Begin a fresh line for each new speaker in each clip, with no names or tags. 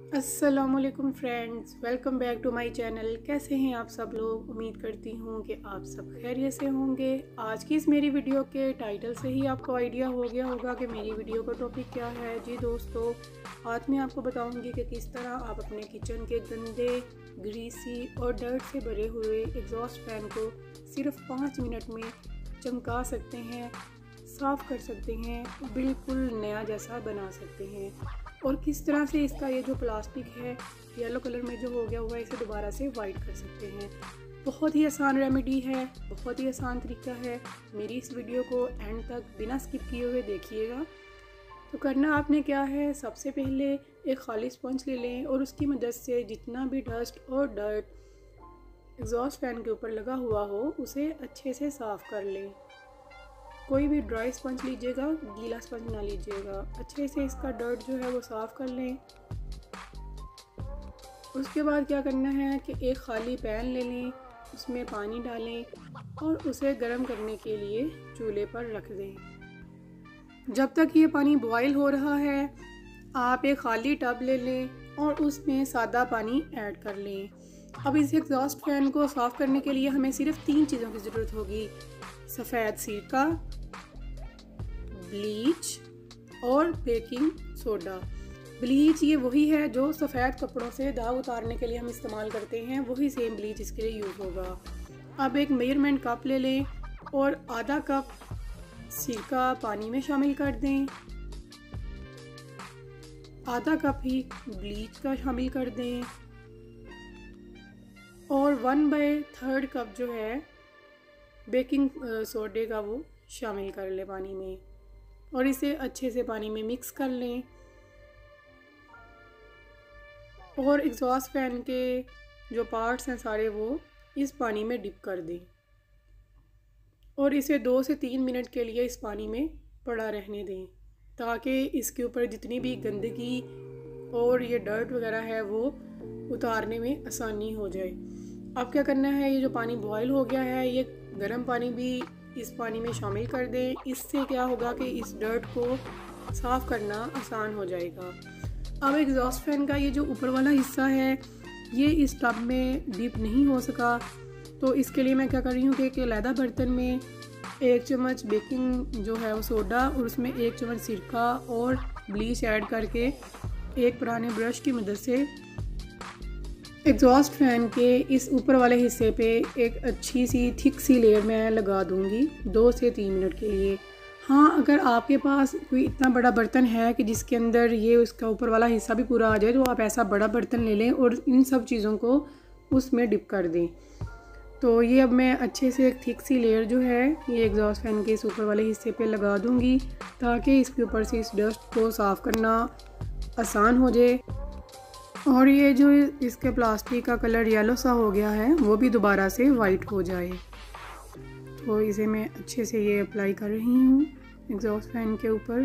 अस्सलामुअलैकुम friends, welcome back to my channel. कैसे हैं आप सब लोग? उम्मीद करती हूँ कि आप सब खैरियत से होंगे। आज की इस मेरी वीडियो के टाइटल से ही आपको आइडिया हो गया होगा कि मेरी वीडियो का टॉपिक क्या है। जी दोस्तों, आज मैं आपको बताऊँगी कि किस तरह आप अपने किचन के गंदे, ग्रीसी और डर्ट से भरे हुए एग्जॉस्ट फैन को सिर्फ 5 मिनट में चमका सकते हैं, साफ़ कर सकते हैं, बिल्कुल नया जैसा बना सकते हैं। और किस तरह से इसका ये जो प्लास्टिक है येलो कलर में जो हो गया हुआ है इसे दोबारा से वाइट कर सकते हैं। बहुत ही आसान रेमेडी है, बहुत ही आसान तरीका है। मेरी इस वीडियो को एंड तक बिना स्किप किए हुए देखिएगा। तो करना आपने क्या है, सबसे पहले एक खाली स्पंज ले लें और उसकी मदद से जितना भी डस्ट और डर्ट एग्जॉस्ट फैन के ऊपर लगा हुआ हो उसे अच्छे से साफ़ कर लें। कोई भी ड्राई स्पंज लीजिएगा, गीला स्पंज ना लीजिएगा। अच्छे से इसका डर्ट जो है वो साफ़ कर लें। उसके बाद क्या करना है कि एक खाली पैन ले लें, उसमें पानी डालें और उसे गर्म करने के लिए चूल्हे पर रख दें। जब तक ये पानी बॉयल हो रहा है आप एक खाली टब ले लें और उसमें सादा पानी ऐड कर लें। अब इस एग्जॉस्ट फैन को साफ़ करने के लिए हमें सिर्फ 3 चीज़ों की ज़रूरत होगी: सफ़ेद सिरका, ब्लीच और बेकिंग सोडा। ब्लीच ये वही है जो सफ़ेद कपड़ों से दाग उतारने के लिए हम इस्तेमाल करते हैं, वही सेम ब्लीच इसके लिए यूज़ होगा। अब एक मेजरमेंट कप ले लें और आधा कप सिरका पानी में शामिल कर दें, आधा कप ही ब्लीच का शामिल कर दें और 1/3 कप जो है बेकिंग सोडे का वो शामिल कर लें पानी में और इसे अच्छे से पानी में मिक्स कर लें। और एग्जॉस्ट फैन के जो पार्ट्स हैं सारे वो इस पानी में डिप कर दें और इसे 2 से 3 मिनट के लिए इस पानी में पड़ा रहने दें ताकि इसके ऊपर जितनी भी गंदगी और ये डर्ट वगैरह है वो उतारने में आसानी हो जाए। अब क्या करना है, ये जो पानी बॉयल हो गया है ये गर्म पानी भी इस पानी में शामिल कर दें। इससे क्या होगा कि इस डर्ट को साफ़ करना आसान हो जाएगा। अब एग्जॉस्ट फैन का ये जो ऊपर वाला हिस्सा है ये इस टब में डिप नहीं हो सका, तो इसके लिए मैं क्या कर रही हूँ कि एक अलग बर्तन में 1 चम्मच बेकिंग जो है वो सोडा और उसमें 1 चम्मच सिरका और ब्लीच ऐड करके एक पुराने ब्रश की मदद से एग्जॉस्ट फैन के इस ऊपर वाले हिस्से पे एक अच्छी सी थिक सी लेयर मैं लगा दूंगी 2 से 3 मिनट के लिए। हाँ, अगर आपके पास कोई इतना बड़ा बर्तन है कि जिसके अंदर ये उसका ऊपर वाला हिस्सा भी पूरा आ जाए तो आप ऐसा बड़ा बर्तन ले लें और इन सब चीज़ों को उसमें डिप कर दें। तो ये अब मैं अच्छे से एक थिक सी लेयर जो है ये एग्जॉस्ट फैन के इस ऊपर वाले हिस्से पे लगा दूंगी ताकि इसके ऊपर से इस डस्ट को साफ़ करना आसान हो जाए और ये जो इसके प्लास्टिक का कलर येलो सा हो गया है वो भी दोबारा से वाइट हो जाए। तो इसे मैं अच्छे से ये अप्लाई कर रही हूँ एग्जॉस्ट फैन के ऊपर।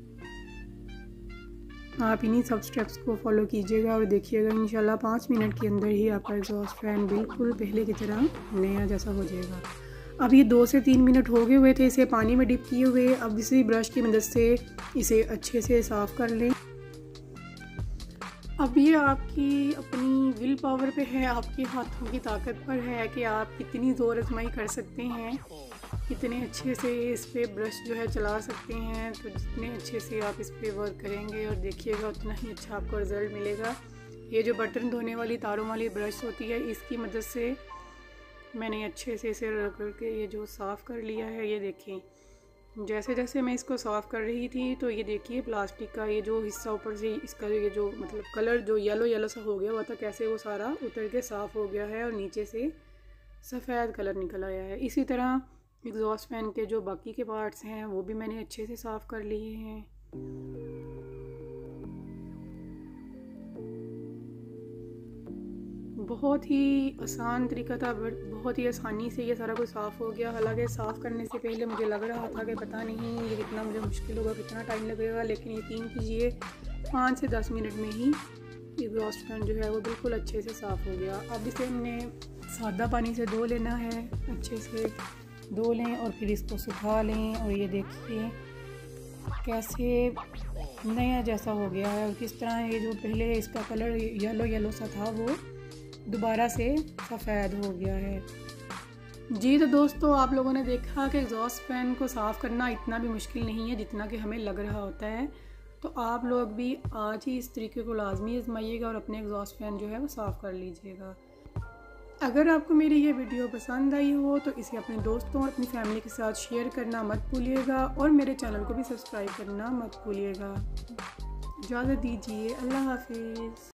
आप इन्हीं सब स्टेप्स को फॉलो कीजिएगा और देखिएगा इंशाल्लाह 5 मिनट के अंदर ही आपका एग्जॉस्ट फैन बिल्कुल पहले की तरह नया जैसा हो जाएगा। अब ये 2 से 3 मिनट हो गए हुए थे इसे पानी में डिप किए हुए। अब इसी ब्रश की मदद से इसे अच्छे से साफ़ कर लें। अब ये आपकी अपनी विल पावर पे है, आपके हाथों की ताकत पर है कि आप कितनी ज़ोर आजमाई कर सकते हैं, कितने अच्छे से इस पर ब्रश जो है चला सकते हैं। तो जितने अच्छे से आप इस पर वर्क करेंगे और देखिएगा उतना ही अच्छा आपको रिज़ल्ट मिलेगा। ये जो बर्तन धोने वाली तारों वाली ब्रश होती है इसकी मदद से मैंने अच्छे से इसे रगड़ के ये जो साफ़ कर लिया है। ये देखें, जैसे जैसे मैं इसको साफ़ कर रही थी तो ये देखिए प्लास्टिक का ये जो हिस्सा ऊपर से इसका ये जो मतलब कलर जो येलो सा हो गया हुआ था कैसे वो सारा उतर के साफ़ हो गया है और नीचे से सफ़ेद कलर निकल आया है। इसी तरह एग्जॉस्ट फैन के जो बाकी के पार्ट्स हैं वो भी मैंने अच्छे से साफ़ कर लिए हैं। बहुत ही आसान तरीका था, बहुत ही आसानी से ये सारा कुछ साफ़ हो गया। हालांकि साफ़ करने से पहले मुझे लग रहा था कि पता नहीं ये कितना मुझे मुश्किल होगा, कितना टाइम लगेगा, लेकिन यकीन कीजिए 5 से 10 मिनट में ही एग्जॉस्ट फैन जो है वो बिल्कुल अच्छे से साफ़ हो गया। अब इसे हमने सादा पानी से धो लेना है, अच्छे से धो लें और फिर इसको सुखा लें। और ये देखिए कैसे नया जैसा हो गया है और किस तरह ये जो पहले इसका कलर येलो येलो सा था वो दोबारा से सफ़ेद हो गया है। जी तो दोस्तों, आप लोगों ने देखा कि एग्जॉस्ट फैन को साफ़ करना इतना भी मुश्किल नहीं है जितना कि हमें लग रहा होता है। तो आप लोग भी आज ही इस तरीके को लाजमी आजमाइएगा और अपने एग्जॉस्ट फैन जो है वो साफ़ कर लीजिएगा। अगर आपको मेरी ये वीडियो पसंद आई हो तो इसे अपने दोस्तों और अपनी फैमिली के साथ शेयर करना मत भूलिएगा और मेरे चैनल को भी सब्सक्राइब करना मत भूलिएगा। इजाज़त दीजिए, अल्लाह हाफिज़।